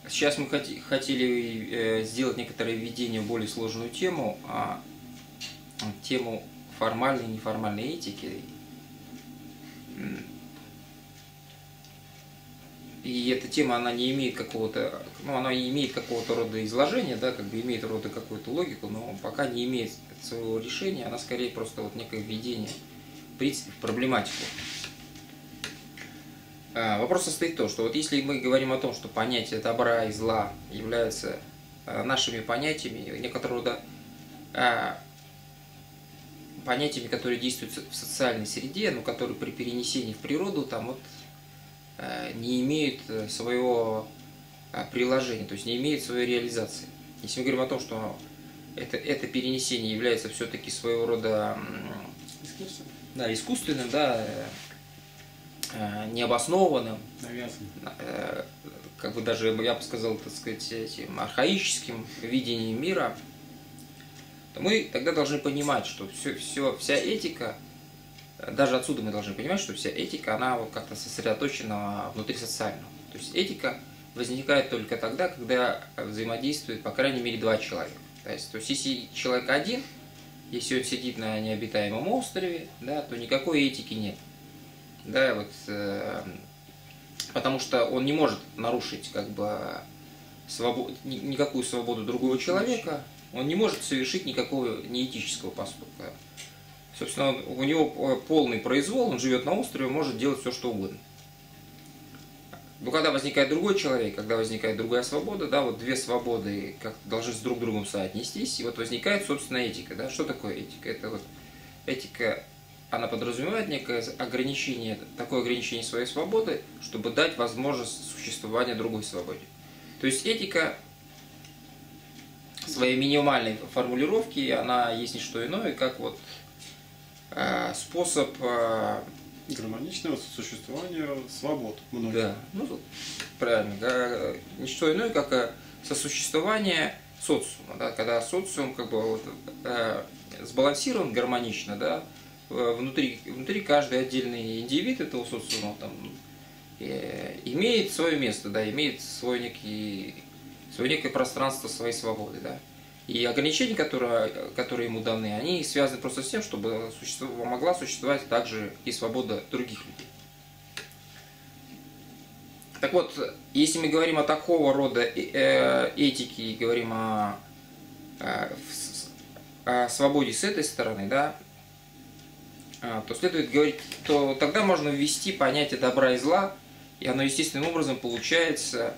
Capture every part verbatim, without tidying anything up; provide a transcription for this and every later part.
Сейчас мы хоти, хотели э, сделать некоторое введение в более сложную тему, а, тему формальной и неформальной этики. И эта тема, она не имеет какого-то, ну, она имеет какого-то рода изложения, да, как бы имеет рода какую-то логику, но пока не имеет своего решения, она скорее просто вот некое введение в принципе в проблематику. Вопрос состоит в том, что вот если мы говорим о том, что понятие добра и зла являются нашими понятиями, некоторого рода понятиями, которые действуют в социальной среде, но которые при перенесении в природу там вот не имеют своего приложения, то есть не имеют своей реализации. Если мы говорим о том, что это, это перенесение является все-таки своего рода искусственным, да, искусственным, да, необоснованным, навязанным, как бы даже, я бы сказал, так сказать, этим архаическим видением мира, то мы тогда должны понимать, что все, все, вся этика, даже отсюда мы должны понимать, что вся этика, она вот как-то сосредоточена внутри социального. То есть этика возникает только тогда, когда взаимодействует, по крайней мере, два человека. То есть, то есть если человек один, если он сидит на необитаемом острове, да, то никакой этики нет. Да, вот, э, потому что он не может нарушить как бы свобод, никакую свободу другого человека, он не может совершить никакого неэтического поступка. Собственно, у него полный произвол, он живет на острове, может делать все, что угодно. Но когда возникает другой человек, когда возникает другая свобода, да, вот две свободы как должны с друг другом соотнестись, и вот возникает, собственно, этика. Да? Что такое этика? Это вот этика, она подразумевает некое ограничение, такое ограничение своей свободы, чтобы дать возможность существования другой свободе. То есть этика в своей минимальной формулировке, она есть не что иное, как вот э, способ э, гармоничного сосуществования свобод. Многих. Да, ну правильно, да, не что иное, как сосуществование социума, да, когда социум как бы вот, э, сбалансирован гармонично, да, внутри, внутри каждый отдельный индивид этого социума там, э, имеет свое место, да, имеет свой некий, свое некое пространство своей свободы, да. И ограничения, которые, которые ему даны, они связаны просто с тем, чтобы существов... могла существовать также и свобода других людей. Так вот, если мы говорим о такого рода этике и говорим о, о свободе с этой стороны, да, то следует говорить, то тогда можно ввести понятие добра и зла, и оно естественным образом получается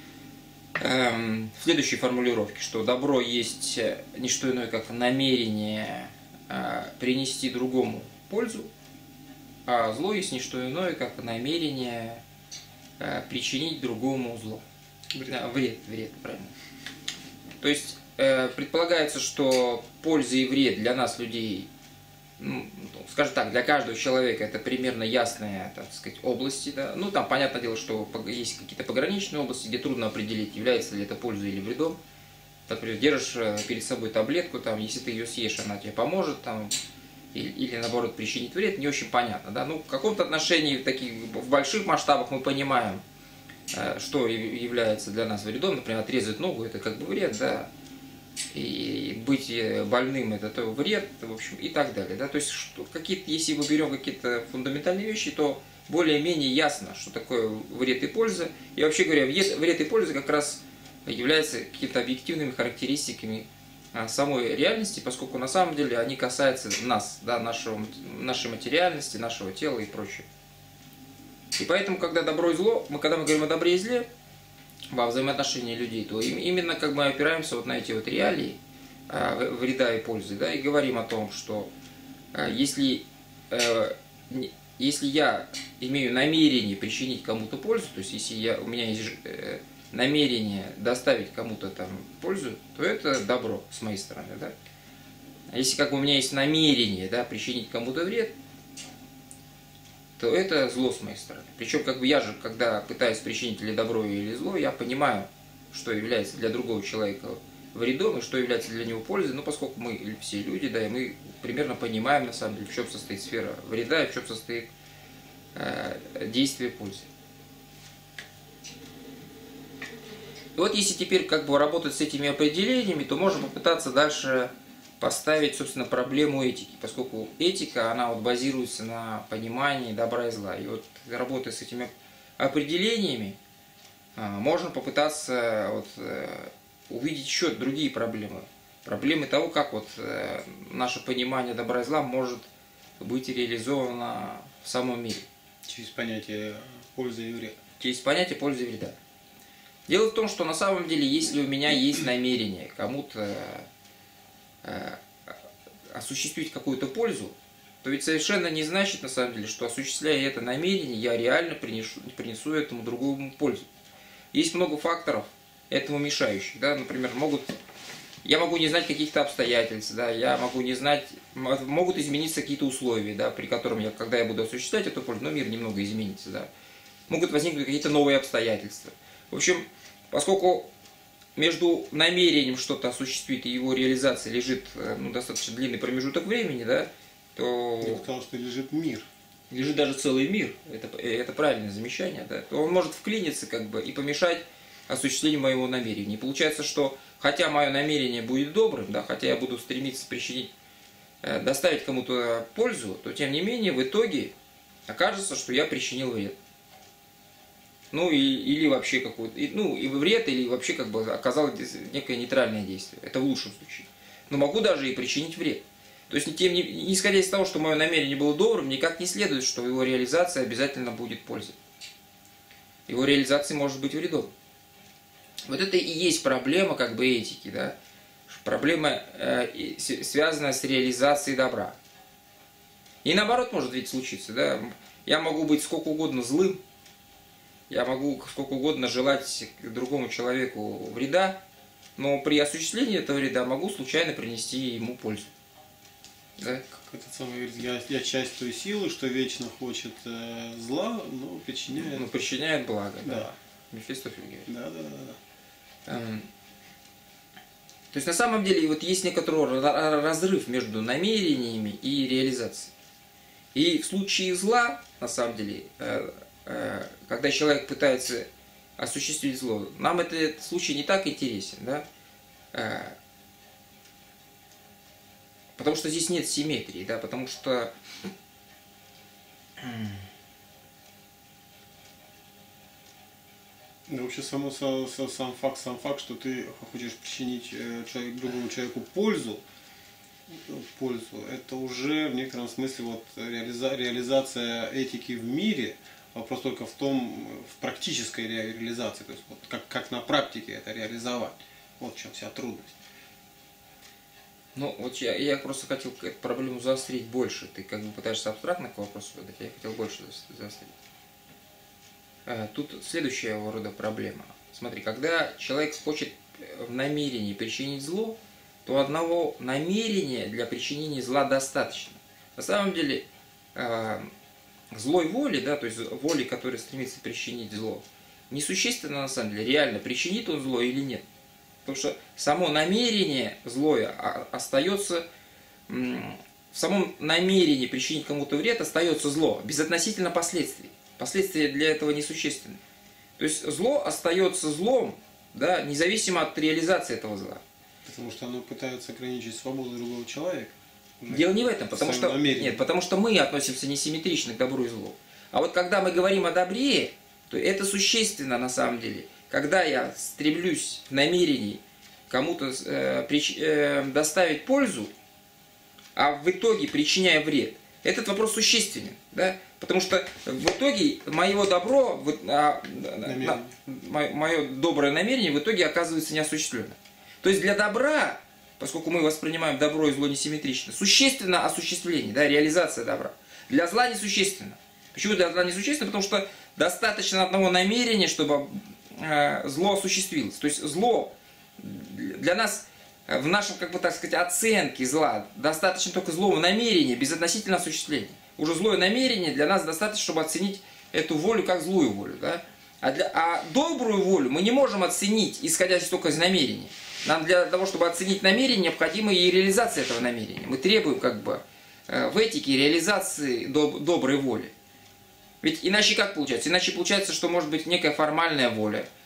в следующей формулировке, что добро есть не что иное, как намерение принести другому пользу, а зло есть не что иное, как намерение причинить другому зло. Вред, вред, вред, правильно. То есть предполагается, что польза и вред для нас, людей, ну, скажем так, для каждого человека это примерно ясные, так сказать, области. Да? Ну, там, понятное дело, что есть какие-то пограничные области, где трудно определить, является ли это пользой или вредом. Например, держишь перед собой таблетку, там, если ты ее съешь, она тебе поможет, там, или, или наоборот, причинит вред, не очень понятно. Да? Ну, в каком-то отношении, в, таких, в больших масштабах мы понимаем, что является для нас вредом. Например, отрезать ногу – это как бы вред, да. И быть больным – это то вред, в общем, и так далее. Да? То есть, какие-то, если мы берем какие-то фундаментальные вещи, то более-менее ясно, что такое вред и польза. И вообще говоря, вред и польза как раз являются какими-то объективными характеристиками самой реальности, поскольку на самом деле они касаются нас, да, нашего, нашей материальности, нашего тела и прочее. И поэтому, когда добро и зло, мы, когда мы говорим о добре и зле, во взаимоотношении людей, то именно как мы опираемся вот на эти вот реалии э, вреда и пользы, да, и говорим о том, что э, если, э, если я имею намерение причинить кому-то пользу, то есть если я, у меня есть э, намерение доставить кому-то там пользу, то это добро с моей стороны, да. А если как бы у меня есть намерение, да, причинить кому-то вред, то это зло с моей стороны. Причем, как бы я же, когда пытаюсь причинить или добро, или зло, я понимаю, что является для другого человека вредом и что является для него пользой, но поскольку мы все люди, да, и мы примерно понимаем, на самом деле, в чем состоит сфера вреда и в чем состоит э, действие пользы. И вот если теперь как бы работать с этими определениями, то можно попытаться дальше поставить, собственно, проблему этики, поскольку этика, она вот базируется на понимании добра и зла. И вот работая с этими определениями, можно попытаться вот увидеть еще другие проблемы. Проблемы того, как вот наше понимание добра и зла может быть реализовано в самом мире. Через понятие пользы и вреда. Через понятие пользы и вреда. Дело в том, что на самом деле, если у меня есть намерение кому-то э, осуществить какую-то пользу, то ведь совершенно не значит, на самом деле, что осуществляя это намерение, я реально принесу, принесу этому другому пользу. Есть много факторов этому мешающих. Да? Например, могут, я могу не знать каких-то обстоятельств, да? Я могу не знать, могут измениться какие-то условия, да? При котором, я, когда я буду осуществлять эту пользу, но мир немного изменится. Да? Могут возникнуть какие-то новые обстоятельства. В общем, поскольку между намерением что-то осуществить и его реализацией лежит ну, достаточно длинный промежуток времени, да, то... Я сказал, что лежит мир. Лежит даже целый мир, это, это правильное замечание, да, то он может вклиниться как бы и помешать осуществлению моего намерения. И получается, что хотя мое намерение будет добрым, да, хотя я буду стремиться причинить, доставить кому-то пользу, то тем не менее в итоге окажется, что я причинил вред. Ну и, или вообще какой-то, ну и вред, или вообще как бы оказалось некое нейтральное действие. Это в лучшем случае. Но могу даже и причинить вред. То есть, тем не, не исходя из того, что мое намерение было добрым, никак не следует, что его реализация обязательно будет пользой. Его реализация может быть вредом. Вот это и есть проблема как бы этики, да? Проблема, э, связанная с реализацией добра. И наоборот может ведь случиться, да? Я могу быть сколько угодно злым, я могу сколько угодно желать другому человеку вреда, но при осуществлении этого вреда могу случайно принести ему пользу. Да? Как этот самый, я, я часть той силы, что вечно хочет э, зла, но причиняет... Ну, причиняет благо, да. Да. Мефистофель говорит. Да, да, да. да. Эм, то есть на самом деле вот есть некоторый разрыв между намерениями и реализацией. И в случае зла, на самом деле, э, э, когда человек пытается осуществить зло, нам этот случай не так интересен, да? Э, Потому что здесь нет симметрии, да, потому что Да, вообще само, со, со, сам факт, сам факт, что ты хочешь причинить э, человек, другому человеку пользу, пользу, это уже в некотором смысле вот реализа, реализация этики в мире. Вопрос только в том, в практической реализации, то есть вот как, как на практике это реализовать. Вот в чем вся трудность. Ну, вот я, я просто хотел эту проблему заострить больше. Ты как бы пытаешься абстрактно к вопросу задать, я хотел больше заострить. А, тут следующего рода проблема. Смотри, когда человек хочет в намерении причинить зло, то одного намерения для причинения зла достаточно. На самом деле, э, злой воли, да, то есть воли, которая стремится причинить зло, несущественно на самом деле, реально причинит он зло или нет. Потому что само намерение злое остается, в самом намерении причинить кому-то вред остается зло, безотносительно последствий. Последствия для этого несущественны. То есть зло остается злом, да, независимо от реализации этого зла. Потому что оно пытается ограничить свободу другого человека. Дело не в этом, потому что, нет, потому что мы относимся несимметрично к добру и злу. А вот когда мы говорим о добре, то это существенно на самом деле. Когда я стремлюсь в намерении кому-то э, прич, э, доставить пользу, а в итоге причиняя вред, этот вопрос существенен, да? Потому что в итоге мое добро, а, на, мое доброе намерение в итоге оказывается неосуществленным. То есть для добра, поскольку мы воспринимаем добро и зло несимметрично, существенно осуществление, да, реализация добра. Для зла несущественно. Почему для зла несущественно? Потому что достаточно одного намерения, чтобы э, зло осуществилось. То есть зло для нас, в нашем, как бы так сказать, оценке зла, достаточно только злого намерения, безотносительно осуществления. Уже злое намерение для нас достаточно, чтобы оценить эту волю как злую волю. Да? А, для, а добрую волю мы не можем оценить, исходя только из намерения. Нам для того, чтобы оценить намерение, необходима и реализация этого намерения. Мы требуем как бы в этике реализации доб доброй воли. Ведь иначе как получается? Иначе получается, что может быть некая формальная воля,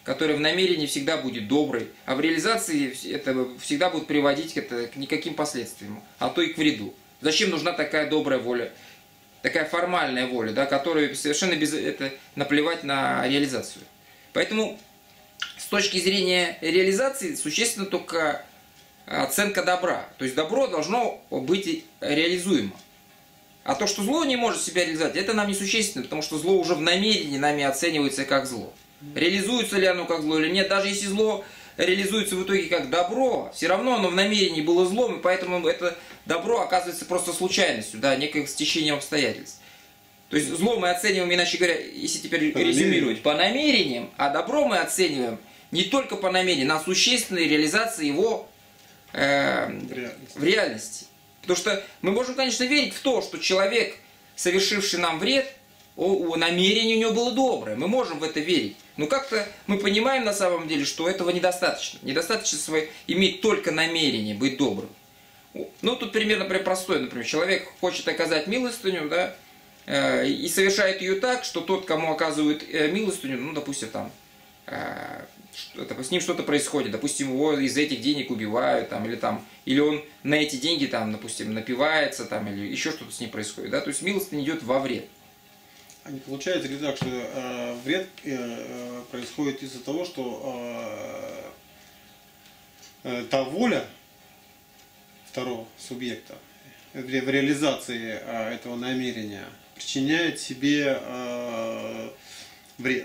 который в намерении всегда будет добрый, а в реализации это всегда будет приводить это к никаким последствиям, а то и к вреду. Зачем нужна такая добрая воля, такая формальная воля, да, которая совершенно без это наплевать на реализацию. Поэтому с точки зрения реализации существенно только оценка добра. То есть добро должно быть реализуемо. А то, что зло не может себя реализовать, это нам не существенно, потому что зло уже в намерении нами оценивается как зло. Реализуется ли оно как зло или нет, даже если зло реализуется в итоге как добро, все равно оно в намерении было злом, и поэтому это добро оказывается просто случайностью, да, неким стечением обстоятельств. То есть зло мы оцениваем, иначе говоря, если теперь по резюмировать, по намерениям, а добро мы оцениваем не только по намерениям, на существенной реализации его э, в, реальности. в реальности. Потому что мы можем, конечно, верить в то, что человек, совершивший нам вред, о, о, намерение у него было доброе. Мы можем в это верить. Но как-то мы понимаем на самом деле, что этого недостаточно. Недостаточно свое, иметь только намерение быть добрым. Ну, тут пример, например, простой. Например, человек хочет оказать милостыню, да, э, и совершает ее так, что тот, кому оказывают э, милостыню, ну, допустим, там, э, что, с ним что-то происходит, допустим, его из этих денег убивают, там, или, там, или он на эти деньги, там, допустим, напивается, там, или еще что-то с ним происходит. Да? То есть милостыня идет во вред. А не получается ли так, что э, вред э, происходит из-за того, что э, э, та воля второго субъекта в реализации э, этого намерения причиняет себе э, вред?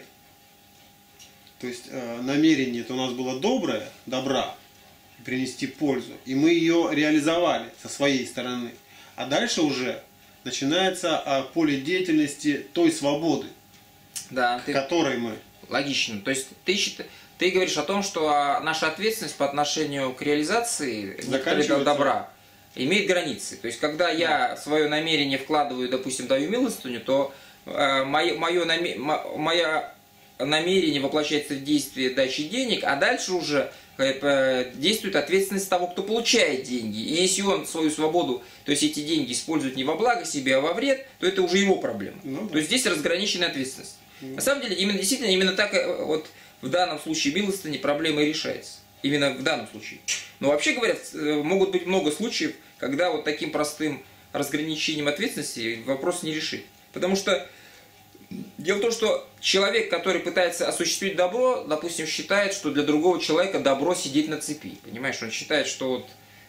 То есть э, намерение это у нас было доброе, добра, принести пользу, и мы ее реализовали со своей стороны. А дальше уже начинается а, поле деятельности той свободы, да, к ты... которой мы. Логично. То есть ты, ты говоришь о том, что наша ответственность по отношению к реализации этого добра имеет границы. То есть когда я свое намерение вкладываю, допустим, даю милостыню, то э, мое, мое, мое намерение воплощается в действие дачи денег, а дальше уже действует ответственность того, кто получает деньги. И если он свою свободу, то есть эти деньги использует не во благо себе, а во вред, то это уже его проблема. Ну, да. То есть здесь разграниченная ответственность. Ну. На самом деле, именно действительно, именно так вот в данном случае милостыни проблема и решается. Именно в данном случае. Но вообще говоря, могут быть много случаев, когда вот таким простым разграничением ответственности вопрос не решит. Потому что дело в том, что человек, который пытается осуществить добро, допустим, считает, что для другого человека добро сидеть на цепи. Понимаешь, он считает, что вот,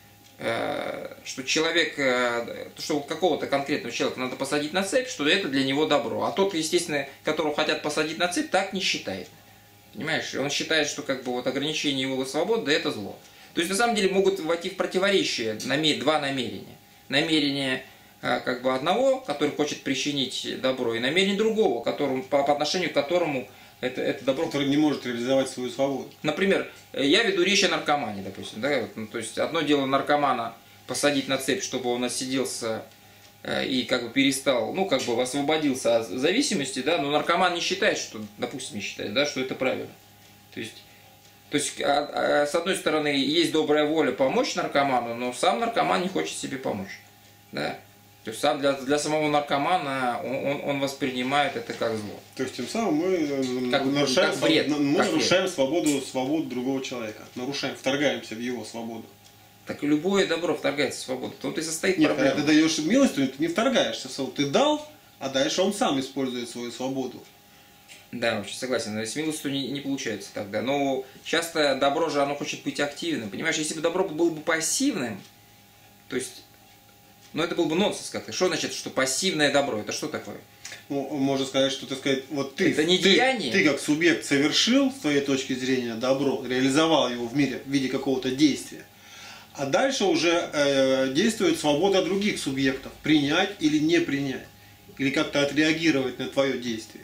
э, что человек, э, что какого-то конкретного человека надо посадить на цепь, что это для него добро. А тот, естественно, которого хотят посадить на цепь, так не считает. Понимаешь, он считает, что как бы вот ограничение его свободы, да, это зло. То есть на самом деле могут войти в противоречие два намерения. Намерение как бы одного, который хочет причинить добро, и намерение другого, которому, по, по отношению к которому это, это добро... Который не может реализовать свою свободу. Например, я веду речь о наркомане, допустим. Да? Ну, то есть одно дело наркомана посадить на цепь, чтобы он отсиделся э, и как бы перестал, ну как бы освободился от зависимости, да, но наркоман не считает, что, допустим, не считает, да, что это правильно. То есть, то есть а, а, с одной стороны, есть добрая воля помочь наркоману, но сам наркоман не хочет себе помочь. Да? То есть сам для, для самого наркомана он, он, он воспринимает это как зло. То есть тем самым мы как, нарушаем, как вред, мы как нарушаем вред. свободу, свободу другого человека. Нарушаем, вторгаемся в его свободу. Так и любое добро вторгается в свободу. В том-то и состоит Нет, проблема. когда ты даешь милостыню, ты не вторгаешься в свободу. Ты дал, а дальше он сам использует свою свободу. Да, вообще согласен. С милостью не, не получается тогда. Но часто добро же, оно хочет быть активным. Понимаешь, если бы добро было бы пассивным, то есть... Но это был бы нонсенс как-то. Что значит, что пассивное добро? Это что такое? Ну, можно сказать, что, так сказать, вот ты, это не ты, деяние. Ты как субъект совершил, с твоей точки зрения, добро, реализовал его в мире в виде какого-то действия. А дальше уже э, действует свобода других субъектов. Принять или не принять. Или как-то отреагировать на твое действие.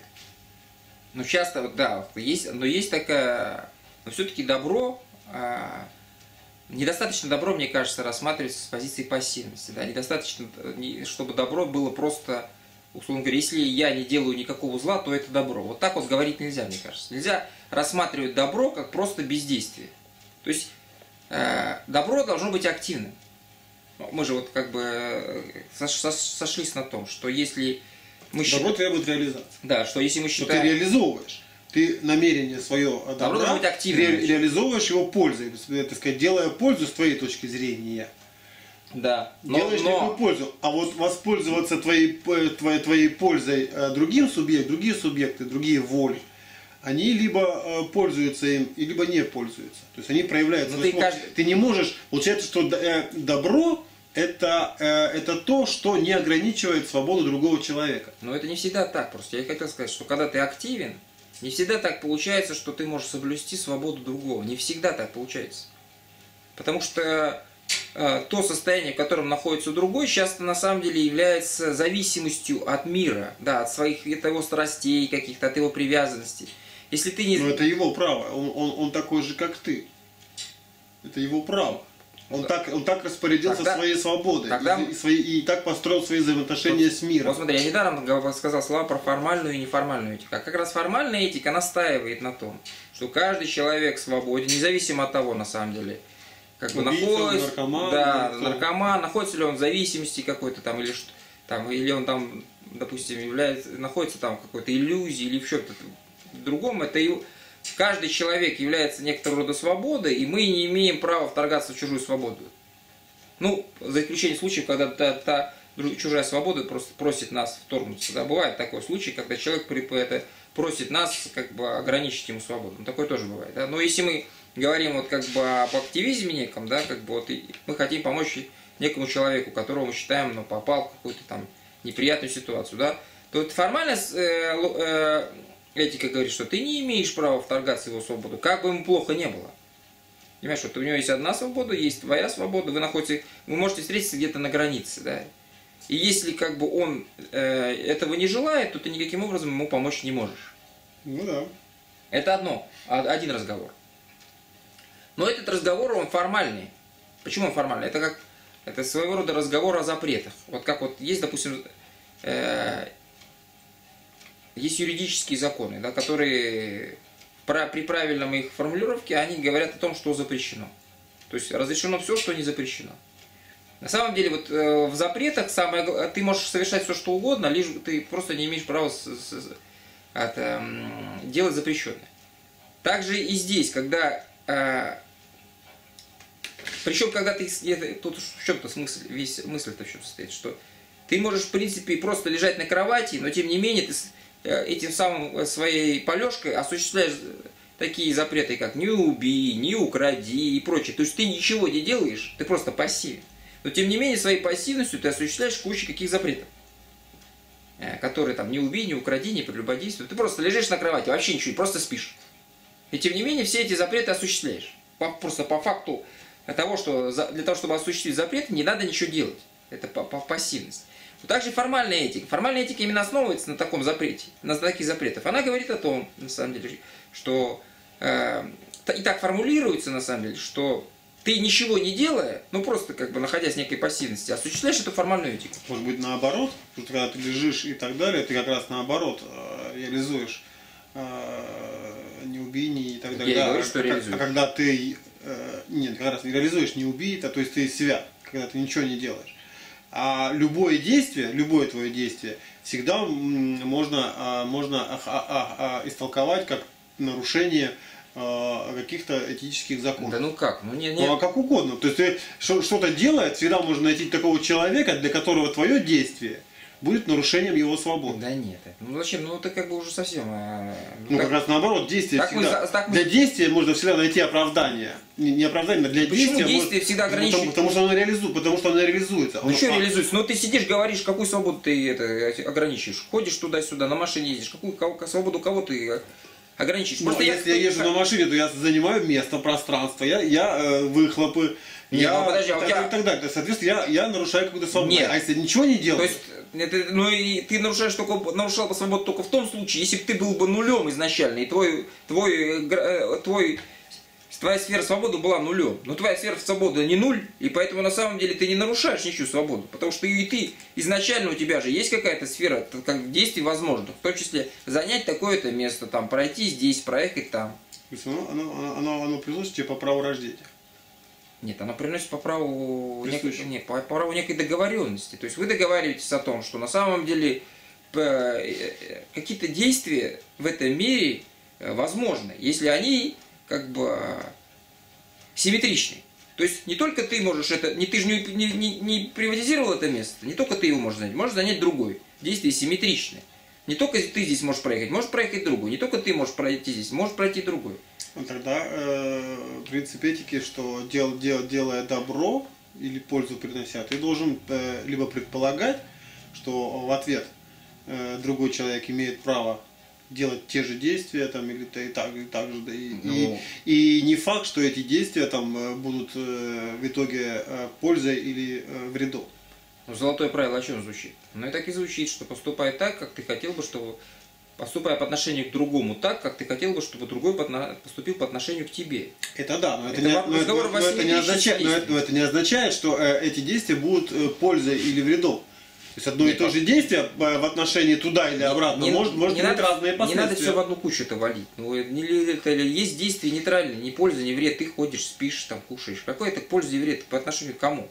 Ну, часто, да, есть, но есть такая... Но все-таки добро... А... Недостаточно добро, мне кажется, рассматривается с позиции пассивности. Да? Недостаточно, чтобы добро было просто, условно говоря, если я не делаю никакого зла, то это добро. Вот так вот говорить нельзя, мне кажется. Нельзя рассматривать добро как просто бездействие. То есть э, добро должно быть активным. Мы же вот как бы сошлись на том, что если мы добро считаем... требует реализации. Да, что если мы что считаем... ты реализовываешь. ты намерение свое добра ре, реализовываешь его пользой, так сказать, делая пользу с твоей точки зрения. Да. Но, Делаешь но... некую пользу. А вот воспользоваться твоей, твоей, твоей пользой другим субъектом, другие субъекты, другие воли, они либо пользуются им, либо не пользуются. То есть они проявляют свой свободу. Каждый... Ты не можешь... Получается, что добро это, это то, что не ограничивает свободу другого человека. Но это не всегда так просто. Я хотел сказать, что когда ты активен, не всегда так получается, что ты можешь соблюсти свободу другого. Не всегда так получается. Потому что э, то состояние, в котором находится другой, часто на самом деле является зависимостью от мира, да, от своих, от его страстей каких-то, от его привязанностей. Если ты не... Но это его право. Он, он, он такой же, как ты. Это его право. Он, да. так, он так распорядился тогда, своей свободой тогда... и, и, свои, и так построил свои взаимоотношения вот, с миром. Вот смотри, я недаром сказал слова про формальную и неформальную этику. А как раз формальная этика настаивает на том, что каждый человек свободен, независимо от того, на самом деле, как бы находится, наркоман, да, наркоман, находится ли он в зависимости какой-то там, или, там, или он там, допустим, является, находится там в какой-то иллюзии или в чем-то другом, это его... Каждый человек является некоторого рода свободой, и мы не имеем права вторгаться в чужую свободу. Ну, за исключением случаев, когда та, та чужая свобода просто просит нас вторгнуться. Да, бывает такой случай, когда человек это, просит нас как бы ограничить ему свободу. Ну, такое тоже бывает. Да? Но если мы говорим вот как бы об активизме неком, да, как бы вот мы хотим помочь некому человеку, которого мы считаем, ну, попал в какую-то там неприятную ситуацию, да, то это формально э, э, этика говорит, что ты не имеешь права вторгаться в его свободу, как бы ему плохо не было. Понимаешь, вот у него есть одна свобода, есть твоя свобода, вы находитесь, вы можете встретиться где-то на границе, да. И если как бы он э, этого не желает, то ты никаким образом ему помочь не можешь. Ну да. Это одно, один разговор. Но этот разговор, он формальный. Почему он формальный? Это как, это своего рода разговор о запретах. Вот как вот есть, допустим, э, есть юридические законы, да, которые при правильном их формулировке, они говорят о том, что запрещено. То есть разрешено все, что не запрещено. На самом деле, вот э, в запретах самое, ты можешь совершать все, что угодно, лишь ты просто не имеешь права с, с, от, э, делать запрещенное. Также и здесь, когда... Э, причем, когда ты... Это, тут в чем-то смысл, весь мысль-то в чем состоит, что ты можешь, в принципе, просто лежать на кровати, но тем не менее ты этим самым своей полежкой осуществляешь такие запреты, как не убей, не укради и прочее. То есть ты ничего не делаешь, ты просто пассивен. Но тем не менее своей пассивностью ты осуществляешь кучу каких запретов, которые там не убей, не укради, не прелюбодействуй. Ты просто лежишь на кровати, вообще ничего, просто спишь. И тем не менее все эти запреты осуществляешь. Просто по факту того, что для того, чтобы осуществить запрет, не надо ничего делать. Это пассивность. Также формальная этика. Формальная этика именно основывается на таком запрете, на таких запретах. Она говорит о том, на самом деле, что э, и так формулируется, на самом деле, что ты ничего не делая, ну просто как бы находясь в некой пассивности, осуществляешь эту формальную этику. Может быть наоборот, тут когда ты лежишь и так далее, ты как раз наоборот э, реализуешь э, не убей, не и так далее. Я да, говорю, что а, реализуешь. А когда ты э, нет, как раз не реализуешь не убей, а то есть ты свят, когда ты ничего не делаешь. А любое действие, любое твое действие всегда можно, можно истолковать как нарушение каких-то этических законов. Да ну как? Ну, не, не... ну а как угодно. То есть ты что-то делает, всегда можно найти такого человека, для которого твое действие будет нарушением его свободы. Да нет. Ну зачем? Ну это как бы уже совсем... Ну, ну так... как раз наоборот, действие всегда... Мы, так мы... Для действия можно всегда найти оправдание. Не, не оправдание, но для Почему действия... действие может... всегда ограничивает? Потому, потому, что оно реализует, потому что оно реализуется. Ну оно... что реализуется? Ну ты сидишь, говоришь, какую свободу ты это, ограничиваешь. Ходишь туда-сюда, на машине ездишь. Какую кого, свободу кого ты ограничиваешь? Ну, если я, я езжу на машине, то я занимаю место, пространство, я, я э, выхлопы. Не, я, ну, подожди, а у тебя... и так далее. Соответственно, я, я нарушаю какую-то свободу. Нет. А если ничего не делаю? То есть, это, ну и ты нарушаешь только, нарушал бы свободу только в том случае, если бы ты был бы нулем изначально, и твой, твой, твой, твоя сфера свободы была нулем. Но твоя сфера свободы не нуль, и поэтому на самом деле ты не нарушаешь ничью свободу. Потому что и ты, изначально у тебя же есть какая-то сфера как действий возможных, в том числе занять такое-то место, там, пройти здесь, проехать там. То есть оно, оно, оно, оно приносит тебе по праву рождения? Нет, оно приносит по праву, некой, нет, по праву некой договоренности. То есть вы договариваетесь о том, что на самом деле какие-то действия в этом мире возможны, если они как бы симметричны. То есть не только ты можешь это, не ты же не, не, не, не приватизировал это место, не только ты его можешь занять, можешь занять другой. Действия симметричны. Не только ты здесь можешь проехать, можешь проехать другой. Не только ты можешь пройти здесь, можешь пройти другой. Ну, тогда э, принцип этики, что дел, дел, делая добро или пользу принося, ты должен э, либо предполагать, что в ответ э, другой человек имеет право делать те же действия, там, или и так, и так же, да, и, ну, и, и не факт, что эти действия там будут э, в итоге э, пользой или э, вредом. Ну, золотое правило о чем звучит? Ну и так и звучит, что поступай так, как ты хотел бы, чтобы... Поступая по отношению к другому так, как ты хотел бы, чтобы другой поступил по отношению к тебе. Это да, но это, это, не, но, но, но, это, не, означает, но, это, но это не означает, что э, эти действия будут э, пользой или вредом. То есть одно Нет, и то же действие в отношении туда или обратно не, может, может не иметь надо, разные последствия. Не надо все в одну кучу это валить. Ну, это, есть действия нейтральные, ни польза, ни вред. Ты ходишь, спишь, там, кушаешь. Какой это польза и вред по отношению к кому?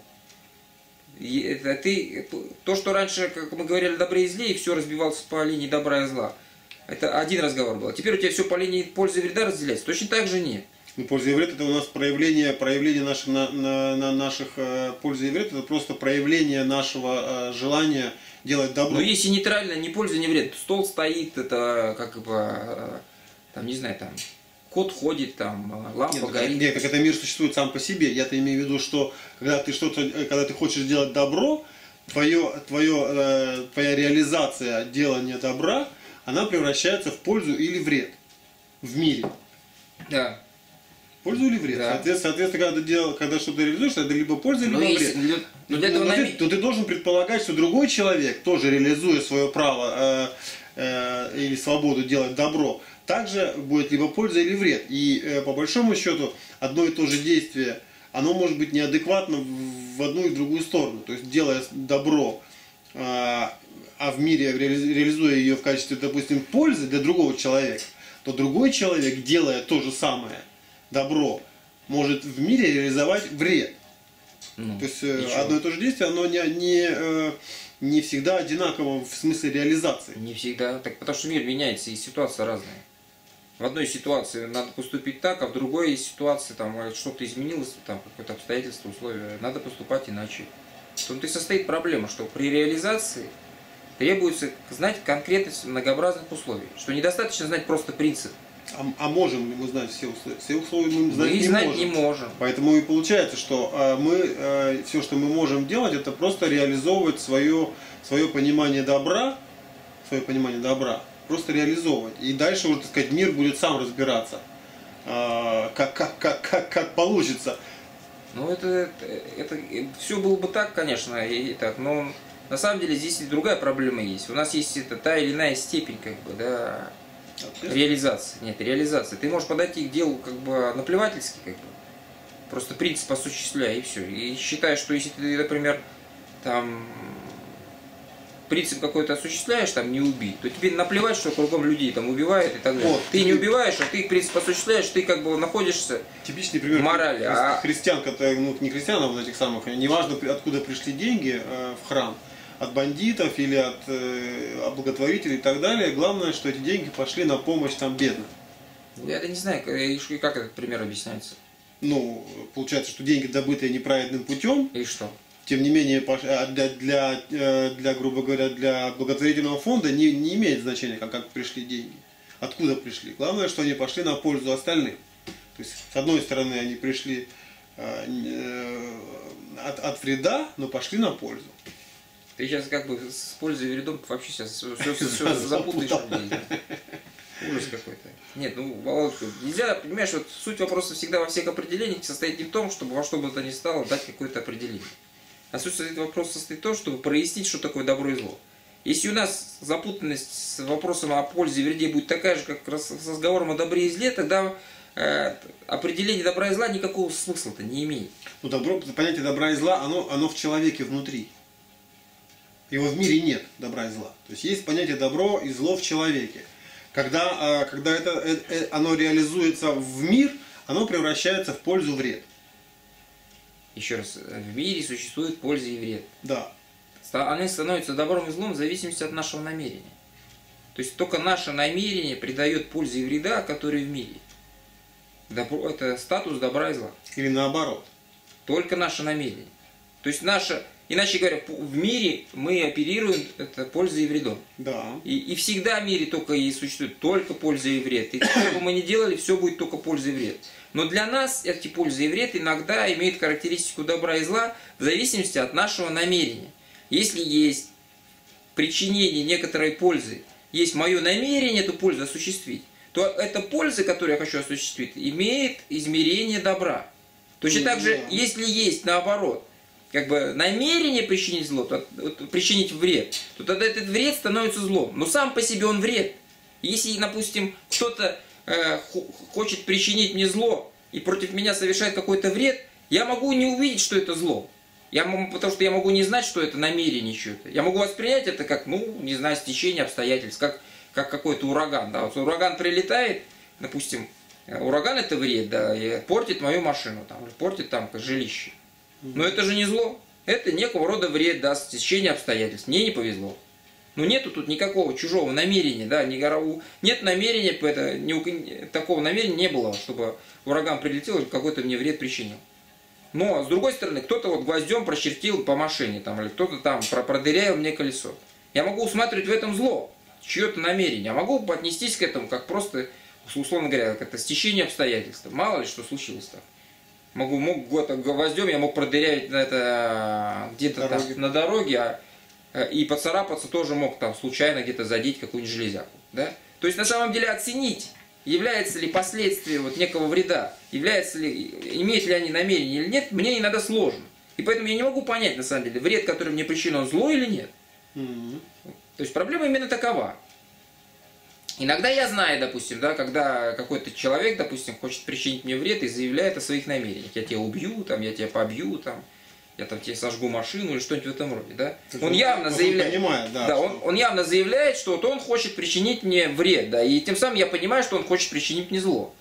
И это ты, то, что раньше, как мы говорили, добрые и зле, и все разбивалось по линии добра и зла. Это один разговор был. А теперь у тебя все по линии пользы и вреда разделяется. Точно так же нет. Ну, польза и вред — это у нас проявление, проявление наших, на, на, на наших э, пользы и вред — это просто проявление нашего э, желания делать добро. Но если нейтрально, ни польза, ни вред, стол стоит, это как бы, э, там, не знаю, там, кот ходит, там, лампа нет, горит. Нет, как это мир существует сам по себе. Я-то имею в виду, что когда ты что-то, когда ты хочешь делать добро, твое, твое, э, твоя реализация делания добра, она превращается в пользу или вред в мире. Да. Пользу или вред? Да. Соответственно, соответственно, когда ты делаешь, когда что-то реализуешь, это либо польза, либо но вред. Если, но для этого но, нами... ты, то ты должен предполагать, что другой человек, тоже реализуя свое право э, э, или свободу делать добро, также будет либо польза или вред. И э, по большому счету одно и то же действие, оно может быть неадекватно в одну и в другую сторону. То есть делая добро, э, а в мире реализуя ее в качестве, допустим, пользы для другого человека, то другой человек, делая то же самое добро, может в мире реализовать вред. Ну, то есть ничего. Одно и то же действие, оно не, не, не всегда одинаково в смысле реализации. Не всегда. Так, потому что мир меняется и ситуация разная. В одной ситуации надо поступить так, а в другой ситуации там что-то изменилось, там какое-то обстоятельство, условия, надо поступать иначе. В том-то и состоит проблема, что при реализации требуется знать конкретность многообразных условий. Что недостаточно знать просто принцип. А, а можем ли мы знать все условия? Все условия мы знать, мы не, знать можем. не можем. Поэтому и получается, что э, мы э, все, что мы можем делать, это просто реализовывать свое, свое понимание добра, свое понимание добра, просто реализовывать. И дальше уже, так сказать, мир будет сам разбираться, э, как, как, как, как, как получится. Ну это, это, это все было бы так, конечно, и так, но на самом деле здесь и другая проблема есть. У нас есть это та или иная степень, как бы, да, реализации. Нет, реализация. Ты можешь подойти к делу как бы наплевательски, как бы. Просто принцип осуществляй и все. И считаешь, что если ты, например, там принцип какой-то осуществляешь, там не убить, то тебе наплевать, что кругом людей там убивают и так далее. Вот. Ты не убиваешь, а ты принцип осуществляешь, ты как бы находишься Типичный пример в морали. А христиан, ну не христиан, а вот этих самых, неважно откуда пришли деньги э, в храм, от бандитов или от э, благотворителей и так далее. Главное, что эти деньги пошли на помощь там бедным. Я это не знаю, как этот пример объясняется. Ну, получается, что деньги, добытые неправедным путем, и что? Тем не менее, для, для, для, грубо говоря, для благотворительного фонда не, не имеет значения, как, как пришли деньги. Откуда пришли. Главное, что они пошли на пользу остальным. То есть, с одной стороны, они пришли э, от, от вреда, но пошли на пользу. Ты сейчас как бы с пользой и вредом вообще сейчас все, все, все запутаешь людей. Ужас какой-то. Нет, ну, Володька, нельзя, понимаешь, вот суть вопроса всегда во всех определениях состоит не в том, чтобы во что бы то ни стало дать какое-то определение. А суть этого вопроса состоит в том, чтобы прояснить, что такое добро и зло. Если у нас запутанность с вопросом о пользе и вреде будет такая же, как с разговором о добре и зле, тогда э, определение добра и зла никакого смысла-то не имеет. Ну, добро, понятие добра и зла, оно, оно в человеке внутри. Его в мире нет, добра и зла. То есть есть понятие добро и зло в человеке. Когда, когда это, оно реализуется в мир, оно превращается в пользу вред. Еще раз, в мире существует польза и вред. Да. Они становятся добром и злом в зависимости от нашего намерения. То есть только наше намерение придает пользы и вреда, которые в мире. Это статус добра и зла. Или наоборот. Только наше намерение. То есть наше, иначе говоря, в мире мы оперируем это пользой и вредом. Да. И, и всегда в мире только и существует только польза и вред. И что бы мы ни делали, все будет только польза и вред. Но для нас эти пользы и вред иногда имеют характеристику добра и зла в зависимости от нашего намерения. Если есть причинение некоторой пользы, есть мое намерение эту пользу осуществить, то эта польза, которую я хочу осуществить, имеет измерение добра. Точно так же, если есть наоборот, как бы намерение причинить зло, то, причинить вред, то тогда этот вред становится злом. Но сам по себе он вред. Если, допустим, кто-то э, хочет причинить мне зло и против меня совершает какой-то вред, я могу не увидеть, что это зло. Я могу, потому что я могу не знать, что это намерение чего-то. Я могу воспринять это как, ну, не знаю, стечение обстоятельств, как, как какой-то ураган. Да. Вот ураган прилетает, допустим, ураган это вред, да, и портит мою машину, там, портит там жилище. Но это же не зло. Это некого рода вред, да, стечение обстоятельств. Мне не повезло. Но нету тут никакого чужого намерения, да, ни, нет намерения, это, ни, такого намерения не было, чтобы ураган прилетел и какой-то мне вред причинил. Но, с другой стороны, кто-то вот гвоздем прочертил по машине, там, или кто-то там продырявил мне колесо. Я могу усматривать в этом зло, чье-то намерение. А могу отнестись к этому как просто, условно говоря, как это стечение обстоятельств. Мало ли что случилось так. Могу, мог гвоздем, я мог продырявить это где-то там на дороге, а, и поцарапаться тоже мог там случайно где-то задеть какую-нибудь железяку. Да? То есть на самом деле оценить, является ли последствие вот некого вреда, является ли, имеют ли они намерение или нет, мне иногда сложно. И поэтому я не могу понять, на самом деле, вред, который мне причинен, он зло или нет. Mm-hmm. То есть проблема именно такова. Иногда я знаю, допустим, да, когда какой-то человек, допустим, хочет причинить мне вред и заявляет о своих намерениях. Я тебя убью, там, я тебя побью, там, я там тебе сожгу машину или что-нибудь в этом роде. Да? Он, он явно заявляет, он, понимает, да, да, что... он, он явно заявляет, что вот он хочет причинить мне вред, да, и тем самым я понимаю, что он хочет причинить мне зло.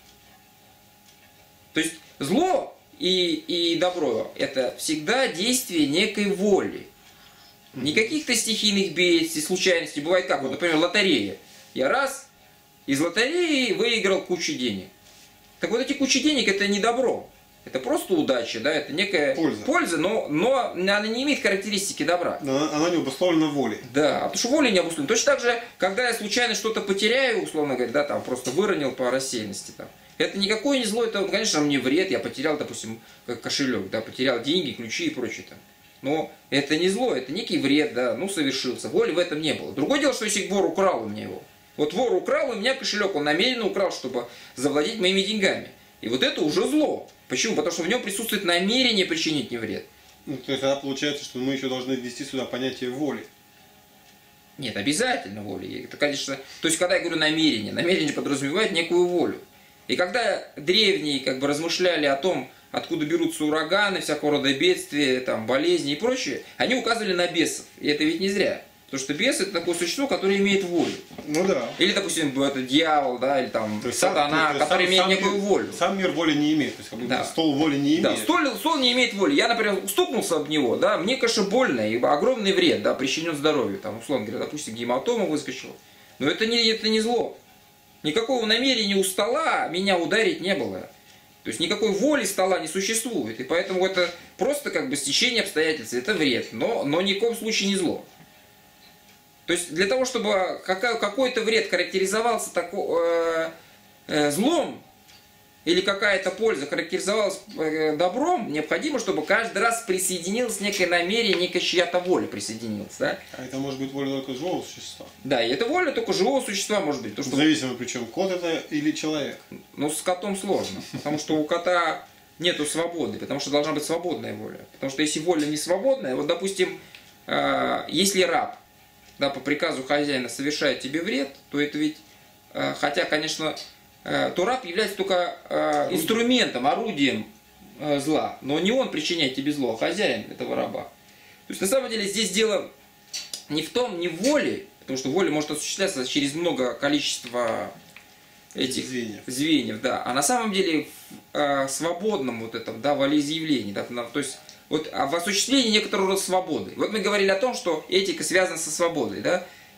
То есть зло и, и добро – это всегда действие некой воли. Не каких-то стихийных бедствий, случайностей. Бывает как, вот, например, лотерея. Я раз из лотереи выиграл кучу денег. Так вот эти кучи денег это не добро. Это просто удача, да, это некая польза, польза но, но она не имеет характеристики добра. Она, она не обусловлена волей. Да, потому что воля не обусловлена. Точно так же, когда я случайно что-то потеряю, условно говоря, да, там просто выронил по рассеянности, там, это никакое не зло, это, конечно, мне вред, я потерял, допустим, кошелек, да, потерял деньги, ключи и прочее там. Но это не зло, это некий вред, да, ну совершился. Воли в этом не было. Другое дело, что если вор украл у меня его. Вот вор украл у меня кошелек, он намеренно украл, чтобы завладеть моими деньгами. И вот это уже зло. Почему? Потому что в нем присутствует намерение причинить мне вред. Ну, то есть тогда получается, что мы еще должны ввести сюда понятие воли. Нет, обязательно воли. Это, конечно, то есть, когда я говорю намерение, намерение подразумевает некую волю. И когда древние как бы размышляли о том, откуда берутся ураганы, всякого рода бедствия, там, болезни и прочее, они указывали на бесов. И это ведь не зря. Потому что бес это такое существо, которое имеет волю. Ну да. Или, допустим, это дьявол, да, или там сатана, сам, который сам, имеет сам некую мир, волю. Сам мир воли не имеет. То есть, как бы, да. стол воли не имеет. Да, стол, стол не имеет воли. Я, например, стукнулся об него, да, мне, конечно, больно, и огромный вред, да, причинен здоровью. Там, условно говоря, допустим, гематома выскочила. Но это не, это не зло. Никакого намерения у стола меня ударить не было. То есть никакой воли стола не существует. И поэтому это просто как бы стечение обстоятельств. Это вред, но, но ни в коем случае не зло. То есть для того, чтобы какой-то вред характеризовался тако, э, э, злом, или какая-то польза характеризовалась э, добром, необходимо, чтобы каждый раз присоединилось некое намерение, некая чья-то воля присоединилась. Да? А это может быть воля только живого существа? Да, и это воля только живого существа может быть. То, что... Зависимо причем, кот это или человек? Ну, с котом сложно, потому что у кота нету свободы, потому что должна быть свободная воля. Потому что если воля не свободная, вот, допустим, э, если раб, да, по приказу хозяина совершает тебе вред, то это ведь, э, хотя, конечно, э, то раб является только э, инструментом, орудием э, зла, но не он причиняет тебе зло, а хозяин этого раба. То есть, на самом деле, здесь дело не в том, не в воле, потому что воля может осуществляться через много количества этих звеньев, звеньев да, а на самом деле в э, свободном вот этом, да, волеизъявлении, да, то есть, вот, а в осуществлении некоторого рода свободы. Вот мы говорили о том, что этика связана со свободой, да?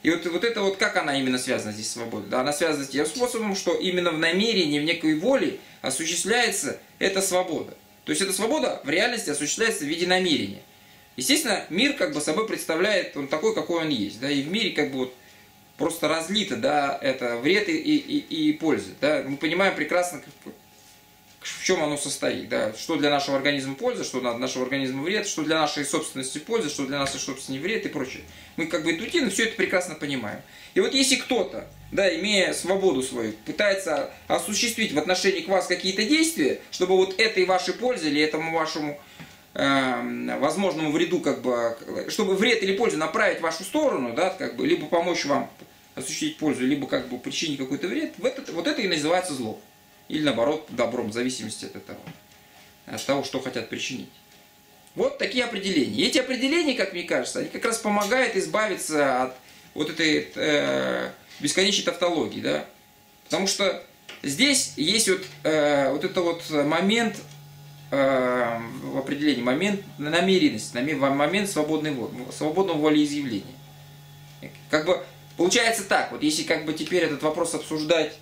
И вот, вот это вот, как она именно связана здесь с свободой? Да, она связана с тем способом, что именно в намерении, в некой воле осуществляется эта свобода. То есть эта свобода в реальности осуществляется в виде намерения. Естественно, мир как бы собой представляет он такой, какой он есть. Да, и в мире как бы вот просто разлито, да, это вред и, и, и польза. Да. Мы понимаем прекрасно, как, в чем оно состоит. Да. Что для нашего организма польза, что для нашего организма вред, что для нашей собственности польза, что для нашей собственности вред и прочее. Мы как бы интуитивно все это прекрасно понимаем. И вот если кто-то, да, имея свободу свою, пытается осуществить в отношении к вас какие-то действия, чтобы вот этой вашей пользе или этому вашему э, возможному вреду, как бы, чтобы вред или пользу направить в вашу сторону, да, как бы, либо помочь вам осуществить пользу, либо как бы причинить какой-то вред, вот это, вот это и называется зло. Или наоборот, добром, в зависимости от этого, от того, что хотят причинить. Вот такие определения. И эти определения, как мне кажется, они как раз помогают избавиться от вот этой э, бесконечной тавтологии, да? Потому что здесь есть вот, э, вот это вот момент э, в определении, момент намеренности, момент свободной, свободного волеизъявления. Как бы получается так, вот если как бы теперь этот вопрос обсуждать,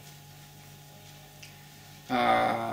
э,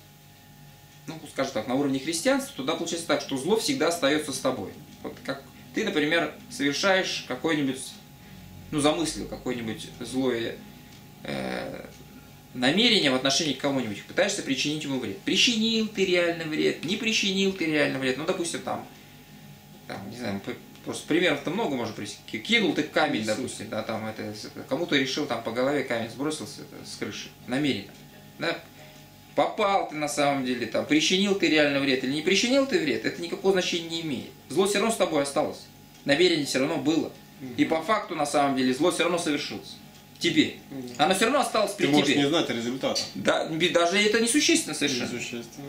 ну, скажем так, на уровне христианства, туда получается так, что зло всегда остается с тобой. Вот как ты, например, совершаешь какой-нибудь, ну, замыслил какое-нибудь злое э, намерение в отношении к кому-нибудь, пытаешься причинить ему вред. Причинил ты реально вред, не причинил ты реально вред. Ну, допустим, там, там не знаю, просто примеров-то много можно привести. Кинул ты камень, допустим, да, там, это, кому-то решил там по голове камень сбросился это, с крыши, намеренно, да. Попал ты на самом деле, там, причинил ты реально вред или не причинил ты вред, это никакого значения не имеет. Зло все равно с тобой осталось. Намерение все равно было. И по факту, на самом деле, зло все равно совершилось. Тебе. Оно все равно осталось при ты тебе. Ты можешь не знать результата. Да, даже это несущественно совершенно. Несущественно.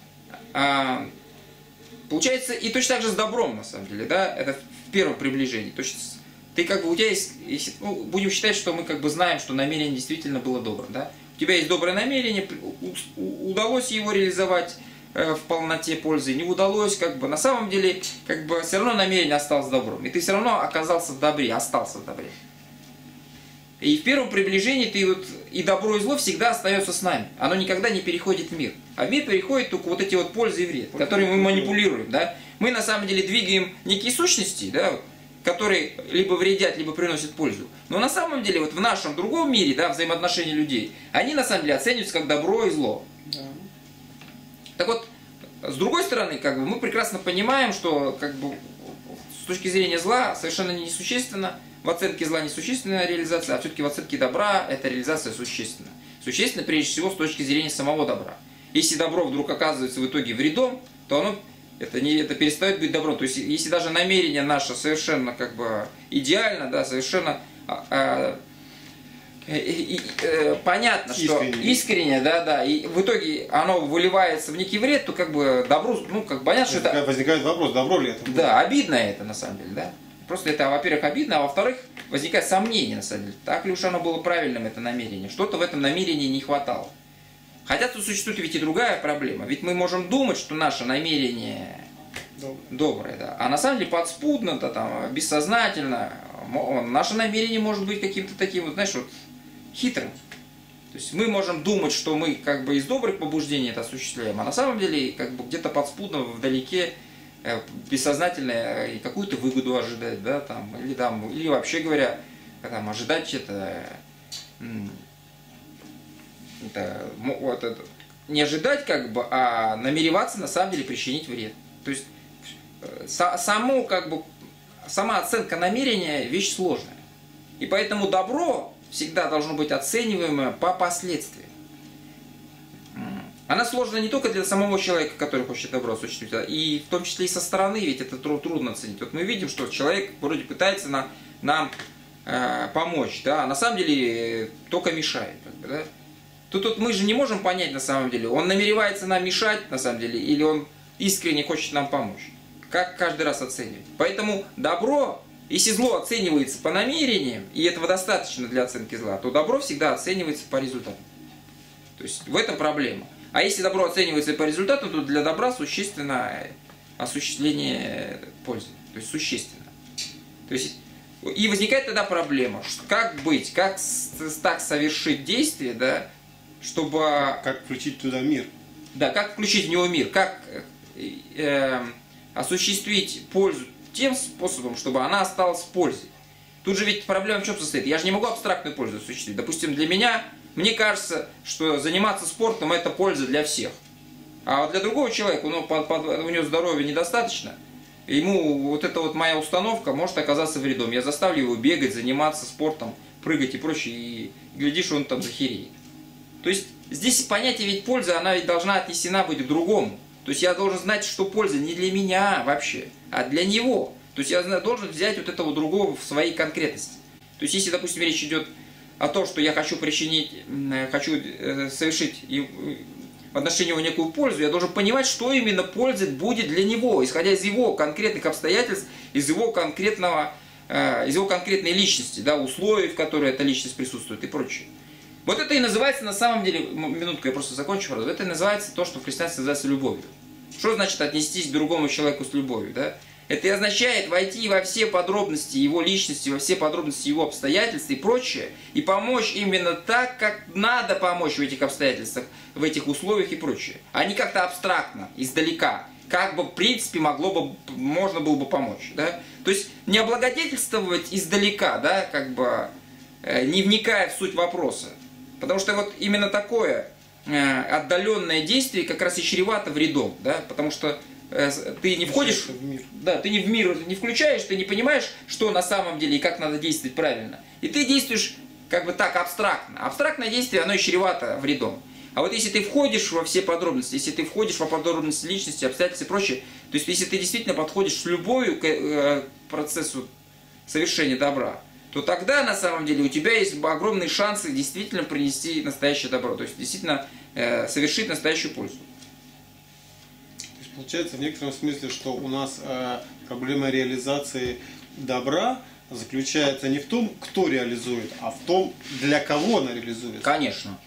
А, получается, и точно так же с добром, на самом деле, да, это в первом приближении. То есть, ты как бы, у тебя есть, если, ну, будем считать, что мы как бы знаем, что намерение действительно было добрым, да. У тебя есть доброе намерение, удалось его реализовать э, в полноте пользы, не удалось, как бы, на самом деле, как бы, все равно намерение осталось добром. И ты все равно оказался в добре, остался в добре. И в первом приближении ты вот, и добро, и зло всегда остается с нами. Оно никогда не переходит в мир. А в мир переходит только вот эти вот пользы и вред, которыми мы манипулируем, да. Мы на самом деле двигаем некие сущности, да, которые либо вредят, либо приносят пользу. Но на самом деле вот в нашем другом мире, да, взаимоотношения людей, они на самом деле оцениваются как добро и зло. Да. Так вот, с другой стороны, как бы, мы прекрасно понимаем, что как бы, с точки зрения зла совершенно несущественно, в оценке зла несущественная реализация, а все-таки в оценке добра эта реализация существенна. Существенно прежде всего с точки зрения самого добра. Если добро вдруг оказывается в итоге вредом, то оно Это, не, это перестает быть добром. То есть, если даже намерение наше совершенно как бы идеально, да, совершенно а, а, и, и, э, понятно, искренне. что искренне, да, да, и в итоге оно выливается в некий вред, то как бы добру, ну, как понятно, что это... Возникает вопрос, добро ли это? Да, обидно это на самом деле, да. Просто это, во-первых, обидно, а во-вторых, возникает сомнение, на самом деле. Так ли уж оно было правильным, это намерение? Что-то в этом намерении не хватало. Хотя тут существует ведь и другая проблема. Ведь мы можем думать, что наше намерение доброе, доброе да. А на самом деле подспудно, да, там, бессознательно, наше намерение может быть каким-то таким, вот, знаешь, вот, хитрым. То есть мы можем думать, что мы как бы из добрых побуждений это осуществляем, а на самом деле как бы где-то подспудно, вдалеке, бессознательно и какую-то выгоду ожидать, да, там, или, там, или вообще говоря, там, ожидать это... Это, вот, это, не ожидать, как бы, а намереваться на самом деле причинить вред. То есть са, само, как бы, сама оценка намерения вещь сложная. И поэтому добро всегда должно быть оцениваемо по последствиям. Она сложна не только для самого человека, который хочет добро осуществить, а и в том числе и со стороны, ведь это трудно оценить. Вот мы видим, что человек вроде пытается на, нам э, помочь, да, а на самом деле только мешает, как бы, да. Тут, тут мы же не можем понять на самом деле, он намеревается нам мешать на самом деле, или он искренне хочет нам помочь. Как каждый раз оценивать. Поэтому добро, если зло оценивается по намерениям, и этого достаточно для оценки зла, то добро всегда оценивается по результатам. То есть в этом проблема. А если добро оценивается по результатам, то для добра существенно осуществление пользы. То есть существенно. То есть И возникает тогда проблема, что как быть, как так совершить действие, да, чтобы... Как включить туда мир. Да, как включить в него мир, как э, осуществить пользу тем способом, чтобы она осталась пользой. Тут же ведь проблема в чем состоит? Я же не могу абстрактную пользу осуществить. Допустим, для меня, мне кажется, что заниматься спортом это польза для всех. А вот для другого человека, ну, под, под, у него здоровья недостаточно, ему вот эта вот моя установка может оказаться вредом. Я заставлю его бегать, заниматься спортом, прыгать и прочее, и глядишь, он там захереет. То есть здесь понятие ведь пользы, она ведь должна отнесена быть к другому. То есть я должен знать, что польза не для меня вообще, а для него. То есть я должен взять вот этого другого в своей конкретности. То есть если, допустим, речь идет о том, что я хочу причинить, хочу совершить в отношении его некую пользу, я должен понимать, что именно польза будет для него, исходя из его конкретных обстоятельств, из его конкретного, из его конкретной личности, да, условий, в которые эта личность присутствует и прочее. Вот это и называется, на самом деле, минутку, я просто закончу фразу, это и называется то, что в христианстве называется любовью. Что значит отнестись к другому человеку с любовью, да? Это и означает войти во все подробности его личности, во все подробности его обстоятельств и прочее, и помочь именно так, как надо помочь в этих обстоятельствах, в этих условиях и прочее. А не как-то абстрактно, издалека, как бы в принципе могло бы, можно было бы помочь, да? То есть не облагодетельствовать издалека, да, как бы не вникая в суть вопроса. Потому что вот именно такое э, отдаленное действие как раз и чревато вредом, да, потому что э, ты не входишь в мир, да, ты не в мир не включаешь, ты не понимаешь, что на самом деле и как надо действовать правильно, и ты действуешь как бы так абстрактно. Абстрактное действие, оно и чревато вредом. А вот если ты входишь во все подробности, если ты входишь во подробности личности, обстоятельств и прочее, то есть если ты действительно подходишь с любовью к э, процессу совершения добра, то тогда, на самом деле, у тебя есть огромные шансы действительно принести настоящее добро, то есть действительно э, совершить настоящую пользу. То есть получается в некотором смысле, что у нас э, проблема реализации добра заключается не в том, кто реализует, а в том, для кого она реализуется. Конечно.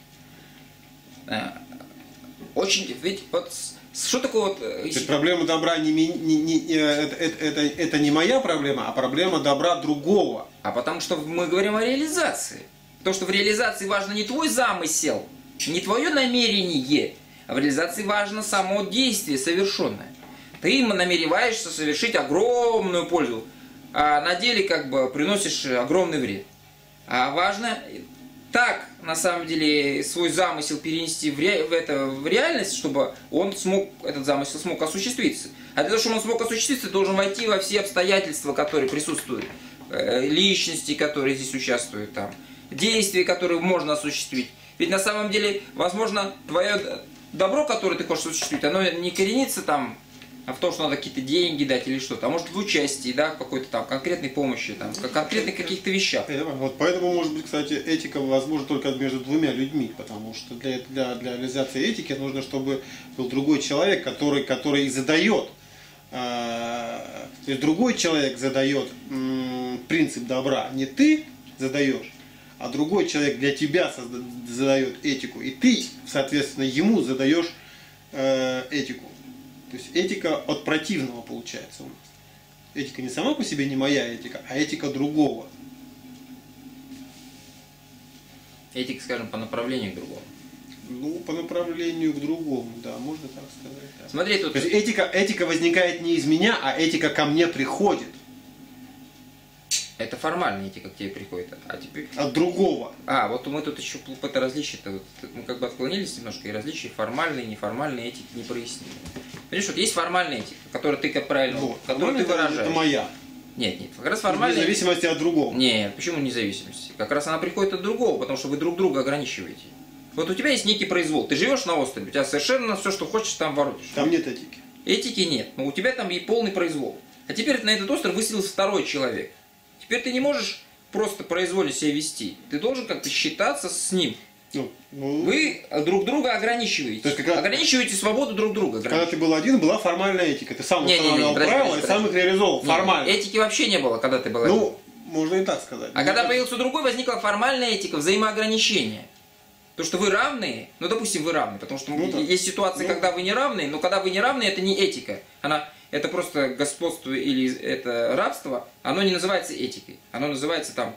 Очень, ведь вот что такое вот... То есть проблема добра не, не, не, это, это, это не моя проблема, а проблема добра другого. А потому что мы говорим о реализации. Потому что в реализации важно не твой замысел, не твое намерение, а в реализации важно само действие совершенное. Ты намереваешься совершить огромную пользу, а на деле как бы приносишь огромный вред. А важно так, на самом деле, свой замысел перенести в, ре... в, это, в реальность, чтобы он смог, этот замысел смог осуществиться. А для того, чтобы он смог осуществиться, ты должен войти во все обстоятельства, которые присутствуют. Личности, которые здесь участвуют, там, действия, которые можно осуществить. Ведь на самом деле, возможно, твое добро, которое ты хочешь осуществить, оно не коренится там в том, что надо какие-то деньги дать или что-то, а может в участии, да, в какой-то там конкретной помощи, там, в конкретных каких-то вещах. Вот поэтому, может быть, кстати, этика возможна только между двумя людьми, потому что для, для, для реализации этики нужно, чтобы был другой человек, который, который задает. То есть другой человек задает принцип добра, не ты задаешь, а другой человек для тебя задает этику, и ты, соответственно, ему задаешь этику. То есть этика от противного получается у нас. Этика не сама по себе не моя этика, а этика другого. Этика, скажем, по направлению к другому. Ну, по направлению к другому, да, можно так сказать. Да. Смотри, тут... То есть этика, этика возникает не из меня, а этика ко мне приходит. Это формальная этика к тебе приходит, а теперь... От другого. А, вот мы тут еще это различие-то, вот, мы как бы отклонились немножко, и различия формальные и неформальные этики не прояснили. Понимаешь, вот есть формальная этика, которую ты как правильно, Вот. которую ты это, выражаешь. это моя. Нет, нет, как раз формальная... Вне зависимости от другого. Нет, почему независимости? Как раз она приходит от другого, потому что вы друг друга ограничиваете. Вот у тебя есть некий произвол, ты живешь на острове, у тебя совершенно все, что хочешь, там воротишь. Там нет этики. Этики нет, но у тебя там и полный произвол. А теперь на этот остров выселился второй человек. Теперь ты не можешь просто произвольно себя вести. Ты должен как-то считаться с ним. Ну, ну, Вы друг друга ограничиваете. То есть, когда, ограничиваете свободу друг друга. Когда ты был один, была формальная этика. Ты сам устанавливал правила и сам их реализовал. Формально. Этики вообще не было, когда ты был один. Ну, можно и так сказать. А когда появился другой, возникла формальная этика взаимоограничения. То, что вы равные, ну, допустим, вы равны, потому что ну, есть ситуации, ну, когда вы не равны, но когда вы не равны, это не этика. Она это просто господство или это рабство, оно не называется этикой. Оно называется там...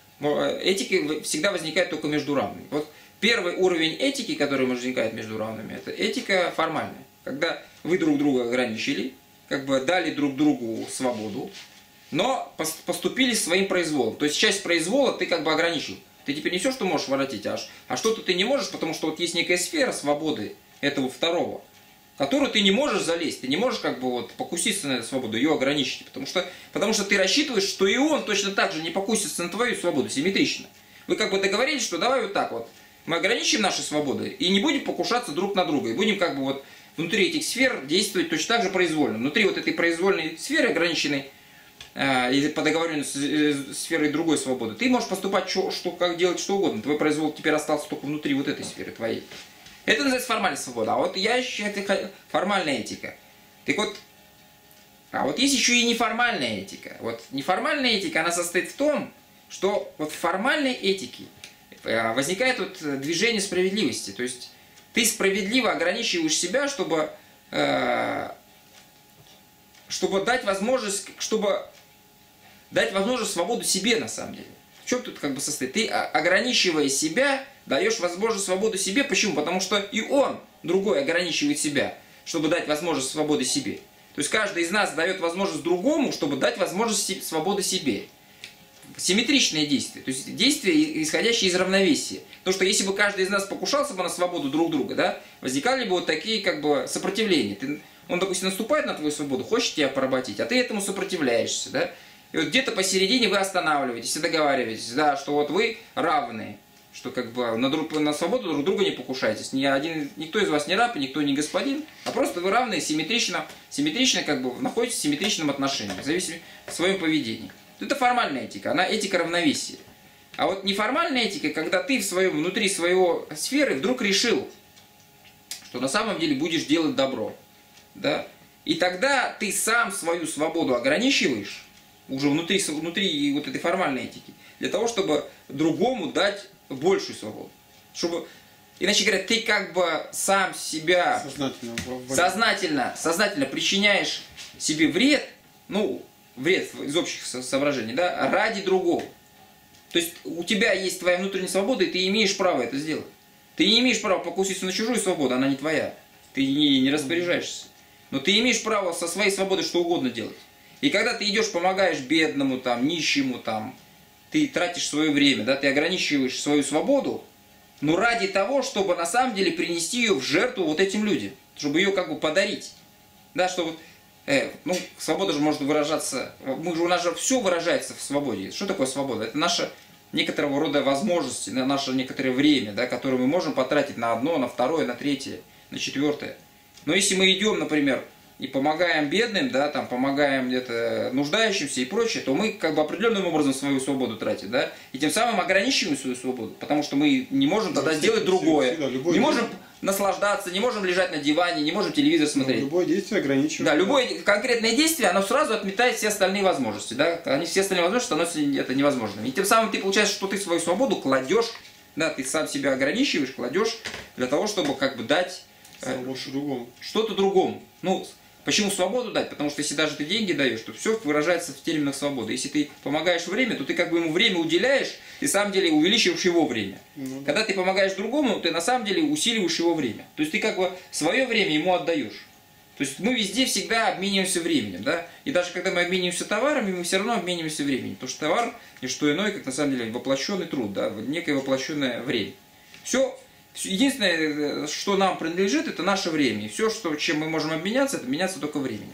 Этика всегда возникает только между равными. Вот первый уровень этики, который возникает между равными, это этика формальная. Когда вы друг друга ограничили, как бы дали друг другу свободу, но поступили своим произволом. То есть часть произвола ты как бы ограничил. Ты теперь не все, что можешь воротить, а, а что-то ты не можешь, потому что вот есть некая сфера свободы этого второго, которую ты не можешь залезть, ты не можешь как бы вот покуситься на эту свободу, ее ограничить, потому что, потому что ты рассчитываешь, что и он точно так же не покусится на твою свободу, симметрично. Вы как бы договорились, что давай вот так вот, мы ограничим наши свободы и не будем покушаться друг на друга, и будем как бы вот внутри этих сфер действовать точно так же произвольно. Внутри вот этой произвольной сферы ограниченной, э, или по договоренности с сферой другой свободы, ты можешь поступать, что, что, как делать что угодно, твой произвол теперь остался только внутри вот этой сферы твоей. Это называется формальная свобода. А вот я считаю, это формальная этика. Так вот, а вот есть еще и неформальная этика. Вот неформальная этика, она состоит в том, что вот в формальной этике возникает вот движение справедливости. То есть ты справедливо ограничиваешь себя, чтобы, э, чтобы дать возможность, чтобы дать возможность свободу себе на самом деле. В чем тут как бы состоит? Ты, ограничивая себя, даешь возможность свободу себе. Почему? Потому что и он, другой, ограничивает себя, чтобы дать возможность свободы себе. То есть каждый из нас дает возможность другому, чтобы дать возможность свободы себе. Симметричное действие. То есть действие, исходящее из равновесия. Потому что если бы каждый из нас покушался бы на свободу друг друга, да, возникали бы вот такие как бы сопротивления. Ты, он, допустим, наступает на твою свободу, хочет тебя поработить, а ты этому сопротивляешься, да. И вот где-то посередине вы останавливаетесь и договариваетесь, да, что вот вы равны, что как бы на, друг, на свободу друг друга не покушаетесь. Ни один, никто из вас не раб, никто не господин, а просто вы равны, симметрично, симметрично как бы находитесь в симметричном отношении, в зависимости от своем поведении. Это формальная этика, она этика равновесия. А вот неформальная этика, когда ты в своем, внутри своего сферы вдруг решил, что на самом деле будешь делать добро, да, и тогда ты сам свою свободу ограничиваешь, уже внутри, внутри вот этой формальной этики, для того, чтобы другому дать большую свободу. Чтобы, иначе говоря, ты как бы сам себя сознательно, сознательно, сознательно причиняешь себе вред, ну, вред из общих соображений, да, ради другого. То есть у тебя есть твоя внутренняя свобода, и ты имеешь право это сделать. Ты не имеешь права покуситься на чужую свободу, она не твоя. Ты не, не распоряжаешься. Но ты имеешь право со своей свободой что угодно делать. И когда ты идешь, помогаешь бедному, там, нищему, там, ты тратишь свое время, да, ты ограничиваешь свою свободу, но ради того, чтобы на самом деле принести ее в жертву вот этим людям, чтобы ее как бы подарить. Да, чтобы, э, ну, свобода же может выражаться, мы же, у нас же все выражается в свободе. Что такое свобода? Это наша некоторого рода возможности, наше некоторое время, да, которое мы можем потратить на одно, на второе, на третье, на четвертое. Но если мы идем, например, и помогаем бедным, да, там, помогаем где-то нуждающимся и прочее, то мы как бы определенным образом свою свободу тратим, да, и тем самым ограничиваем свою свободу, потому что мы не можем тогда сделать другое, не можем наслаждаться, не можем лежать на диване, не можем телевизор смотреть. Но любое действие ограничивает. Да, любое конкретное действие, оно сразу отметает все остальные возможности, да, они все остальные возможности становятся это невозможными. И тем самым ты получаешь, что ты свою свободу кладешь, да, ты сам себя ограничиваешь, кладешь для того, чтобы как бы дать э, что-то другому. Ну, почему свободу дать? Потому что если даже ты деньги даешь, то все выражается в терминах свободы. Если ты помогаешь время, то ты как бы ему время уделяешь, и на самом деле увеличиваешь его время. Ну, когда ты помогаешь другому, ты на самом деле усиливаешь его время. То есть ты как бы свое время ему отдаешь. То есть мы везде всегда обмениваемся временем, да? И даже когда мы обмениваемся товарами, мы все равно обмениваемся временем. Потому что товар не что иное, как на самом деле воплощенный труд, да? Некое воплощенное время. Все. Единственное, что нам принадлежит, это наше время. И все, что, чем мы можем обменяться, это меняться только временем.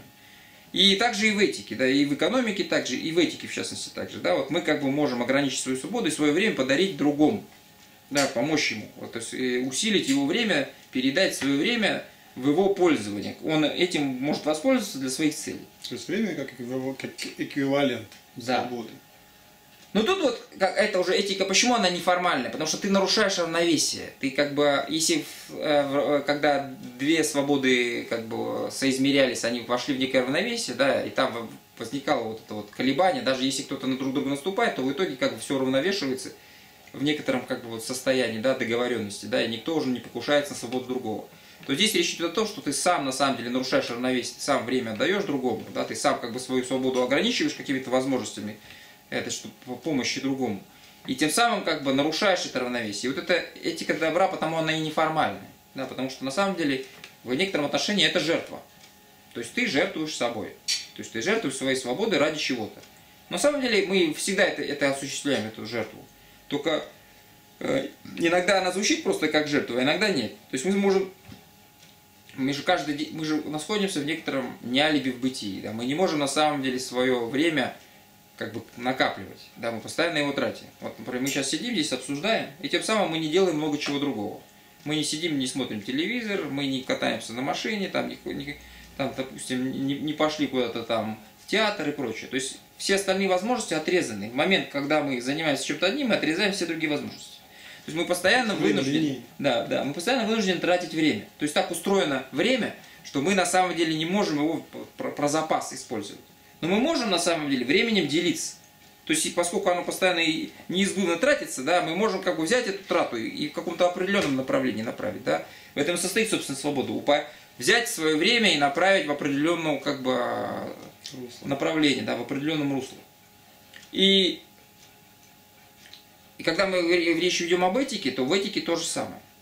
И также и в этике, да, и в экономике также, и в этике в частности также. Да, вот мы как бы можем ограничить свою свободу и свое время подарить другому. Да, помочь ему. Вот, то есть усилить его время, передать свое время в его пользование. Он этим может воспользоваться для своих целей. То есть время как эквивалент свободы. Да. Но тут вот как, это уже этика, почему она неформальная? Потому что ты нарушаешь равновесие. Ты как бы, если э, когда две свободы как бы соизмерялись, они вошли в некое равновесие, да, и там возникало вот это вот колебание, даже если кто-то на друг друга наступает, то в итоге как бы все равновешивается в некотором как бы вот состоянии, да, договоренности, да, и никто уже не покушается на свободу другого. то здесь речь идет о том, что ты сам на самом деле нарушаешь равновесие, ты сам время отдаешь другому, да, ты сам как бы свою свободу ограничиваешь какими-то возможностями, это что по помощи другому. И тем самым как бы нарушаешь это равновесие. И вот эта этика добра, потому она и неформальная. Да, потому что на самом деле в некотором отношении это жертва. То есть ты жертвуешь собой. То есть ты жертвуешь своей свободой ради чего-то. На самом деле мы всегда это, это осуществляем, эту жертву. Только э, иногда она звучит просто как жертва, а иногда нет. То есть мы можем... Мы же каждый день... Мы же находимся в некотором неалиби в бытии. Да? Мы не можем на самом деле свое время как бы накапливать. Да? Мы постоянно его тратим. Вот, например, мы сейчас сидим здесь, обсуждаем, и тем самым мы не делаем много чего другого. Мы не сидим, не смотрим телевизор, мы не катаемся на машине, там, не, не, там допустим, не, не пошли куда-то там в театр и прочее. То есть все остальные возможности отрезаны. В момент, когда мы занимаемся чем-то одним, мы отрезаем все другие возможности. То есть мы постоянно вынуждены, да, да, мы постоянно вынуждены тратить время. То есть так устроено время, что мы на самом деле не можем его про, про запас использовать. Но мы можем на самом деле временем делиться. То есть, поскольку оно постоянно и неизбывно тратится, да, мы можем как бы взять эту трату и в каком-то определенном направлении направить. Да. В этом состоит, собственно, свобода. Взять свое время и направить в определенном как бы направлении, да, в определенном русле. И, и когда мы речь ведем об этике, то в этике то же самое.